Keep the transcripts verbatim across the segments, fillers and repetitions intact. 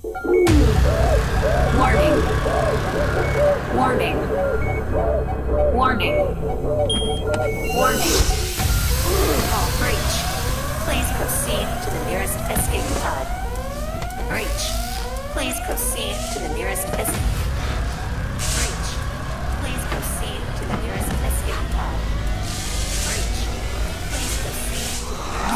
Warning. Warning. Warning. Warning. All breach. Please proceed to the nearest escape pod. Breach. Please proceed to the nearest escape. Breach. Please proceed to the nearest escape pod. Breach. Please proceed to the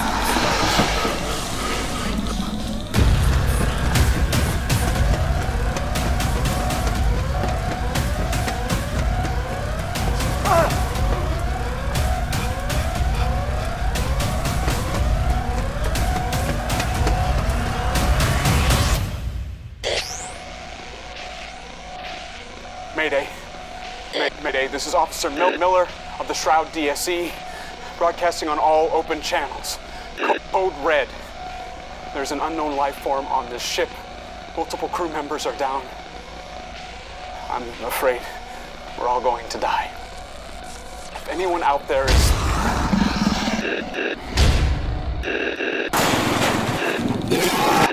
Mayday. May Mayday, this is Officer Mil Miller of the Shroud D S E, broadcasting on all open channels. Co Code Red. There's an unknown life form on this ship. Multiple crew members are down. I'm afraid we're all going to die. If anyone out there is...